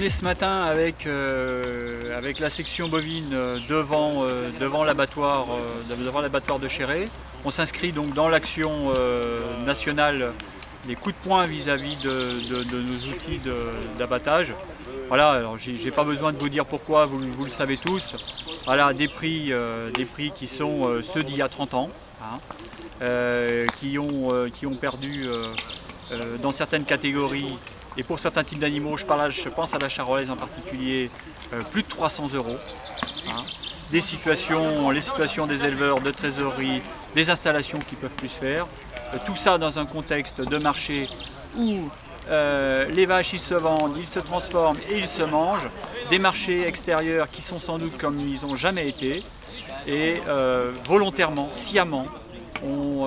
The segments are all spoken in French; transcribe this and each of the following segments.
est ce matin avec la section bovine devant l'abattoir de Chéré. On s'inscrit donc dans l'action nationale des coups de poing vis-à-vis de nos outils d'abattage. Voilà, alors j'ai pas besoin de vous dire pourquoi, vous le savez tous. Voilà, des prix qui sont ceux d'il y a 30 ans, hein, qui ont perdu dans certaines catégories. Et pour certains types d'animaux, je pense à la charolaise en particulier, plus de 300 €. Hein. Les situations des éleveurs, de trésorerie, des installations qui ne peuvent plus se faire. Tout ça dans un contexte de marché où les vaches ils se vendent, ils se transforment et ils se mangent. Des marchés extérieurs qui sont sans doute comme ils n'ont jamais été. Et volontairement, sciemment, on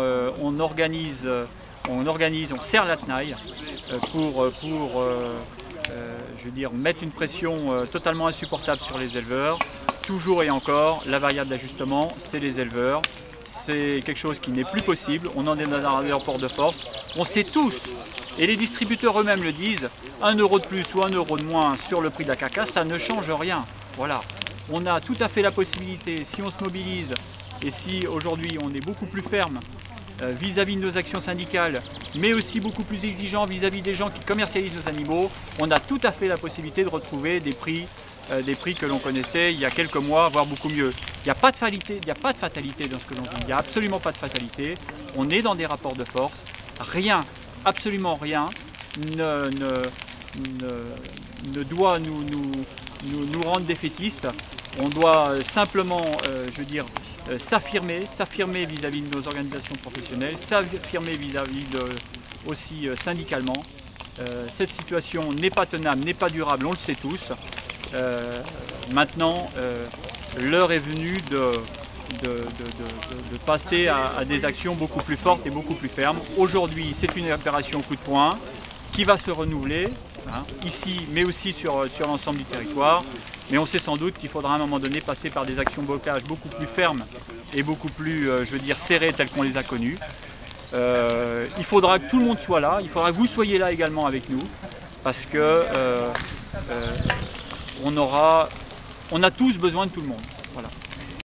serre la tenaille pour je veux dire, mettre une pression totalement insupportable sur les éleveurs. Toujours et encore, la variable d'ajustement, c'est les éleveurs. C'est quelque chose qui n'est plus possible. On en est dans un rapport de force. On sait tous, et les distributeurs eux-mêmes le disent, 1 € de plus ou 1 € de moins sur le prix de la carcasse, ça ne change rien. Voilà. On a tout à fait la possibilité, si on se mobilise, et si aujourd'hui on est beaucoup plus ferme vis-à-vis de nos actions syndicales, mais aussi beaucoup plus exigeant vis-à-vis des gens qui commercialisent nos animaux, on a tout à fait la possibilité de retrouver des prix que l'on connaissait il y a quelques mois, voire beaucoup mieux. Il n'y a pas de fatalité dans ce que l'on dit, il n'y a absolument pas de fatalité. On est dans des rapports de force, rien, absolument rien ne doit nous rendre défaitistes. On doit simplement, je veux dire, s'affirmer vis-à-vis de nos organisations professionnelles, s'affirmer vis-à-vis aussi syndicalement. Cette situation n'est pas tenable, n'est pas durable, on le sait tous. Maintenant, l'heure est venue de passer à des actions beaucoup plus fortes et beaucoup plus fermes. Aujourd'hui, c'est une opération coup de poing qui va se renouveler, hein, ici, mais aussi sur l'ensemble du territoire. Mais on sait sans doute qu'il faudra à un moment donné passer par des actions de blocage beaucoup plus fermes et beaucoup plus, je veux dire, serrées telles qu'on les a connues. Il faudra que tout le monde soit là, il faudra que vous soyez là également avec nous, parce que on a tous besoin de tout le monde. Voilà.